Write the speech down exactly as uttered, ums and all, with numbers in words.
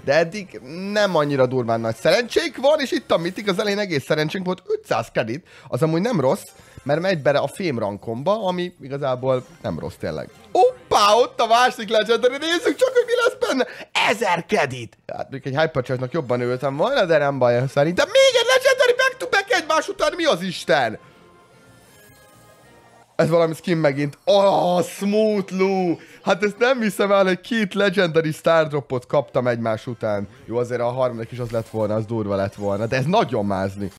de eddig nem annyira durván nagy szerencsénk van, és itt a mitik az elején egész szerencsénk volt, ötszáz kredit, az amúgy nem rossz, mert megy bele a fém rankomba, ami igazából nem rossz tényleg. Hoppá, ott a másik legendary, nézzük csak, hogy mi lesz benne! ezer kredit! Hát még egy hypercharge-nak jobban ültem volna, de nem baj, szerintem még egy legendary back-to-back egymás után, mi az Isten? Ez valami skin megint. Oh, Smooth Lou! Hát ezt nem hiszem el, hogy két legendary stardropot kaptam egymás után. Jó, azért a harmadik is az lett volna, az durva lett volna, de ez nagyon mázni.